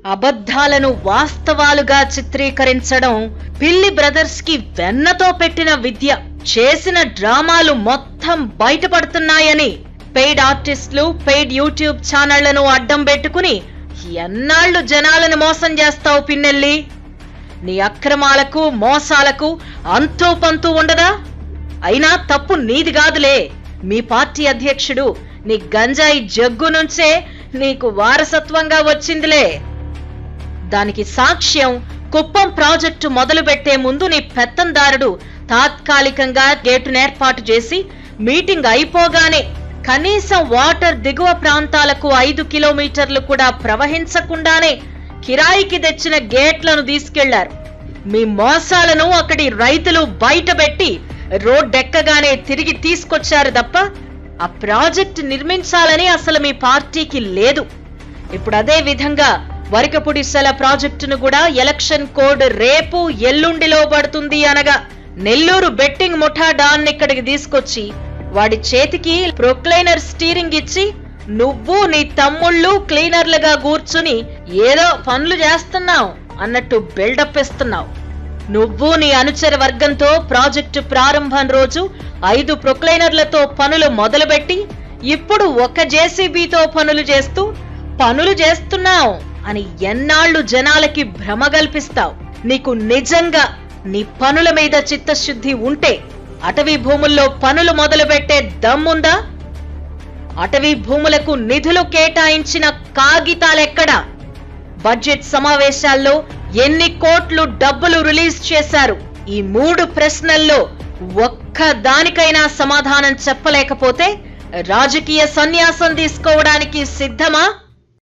అబద్ధాలను వాస్తవాలుగా చిత్రీకరించడం పిల్లి బ్రదర్స్ కి వెన్నతో పెట్టిన విద్య. చేసిన డ్రామాలు మొత్తం బయటపడుతున్నాయని పెయిడ్ ఆర్టిస్టులు, పెయిడ్ యూట్యూబ్ ఛానళ్లను అడ్డం పెట్టుకుని ఎన్నాళ్లు జనాలను మోసం చేస్తావు పిన్నెల్లి? నీ అక్రమాలకు, మోసాలకు అంతూ పంతూ ఉండదా? అయినా తప్పు నీది కాదులే, మీ పార్టీ అధ్యక్షుడు నీ గంజాయి జగ్గు నుంచే నీకు వారసత్వంగా వచ్చిందిలే. దానికి సాక్ష్యం కుప్పం ప్రాజెక్టు మొదలుపెట్టే ముందు నీ పెత్తందారుడు తాత్కాలికంగా గేటును ఏర్పాటు చేసి మీటింగ్ అయిపోగానే కనీసం వాటర్ దిగువ ప్రాంతాలకు 5 కిలోమీటర్లు కూడా ప్రవహించకుండానే కిరాయికి తెచ్చిన గేట్లను తీసుకెళ్లారు. మీ మోసాలను అక్కడి రైతులు బయటపెట్టి రోడ్డెక్కగానే తిరిగి తీసుకొచ్చారు తప్ప ఆ ప్రాజెక్టు నిర్మించాలని అసలు మీ పార్టీకి లేదు. ఇప్పుడు అదే విధంగా వరికపుడిసెల ప్రాజెక్టును కూడా ఎలక్షన్ కోడ్ రేపు ఎల్లుండిలో పడుతుంది అనగా నెల్లూరు బెట్టింగ్ ముఠా డాన్ ఇక్కడికి తీసుకొచ్చి వాడి చేతికి ప్రొక్లైనర్ స్టీరింగ్ ఇచ్చి నువ్వు నీ తమ్ముళ్ళు క్లీనర్లుగా కూర్చుని ఏదో పనులు చేస్తున్నావు అన్నట్టు బిల్డప్ ఇస్తున్నావు. నువ్వు నీ అనుచర వర్గంతో ప్రాజెక్టు ప్రారంభం రోజు 5 ప్రొక్లైనర్లతో పనులు మొదలుపెట్టి ఇప్పుడు 1 జేసీబీతో పనులు చేస్తున్నావు అని ఎన్నాళ్లు జనాలకి భ్రమ కల్పిస్తావు? నీకు నిజంగా నీ పనుల మీద చిత్తశుద్ధి ఉంటే అటవీ భూముల్లో పనులు మొదలుపెట్టే దమ్ముందా? అటవీ భూములకు నిధులు కేటాయించిన కాగితాలెక్కడా? బడ్జెట్ సమావేశాల్లో ఎన్ని కోట్లు డబ్బులు రిలీజ్ చేశారు? ఈ 3 ప్రశ్నల్లో ఒక్క దానికైనా సమాధానం చెప్పలేకపోతే రాజకీయ సన్యాసం తీసుకోవడానికి సిద్ధమా?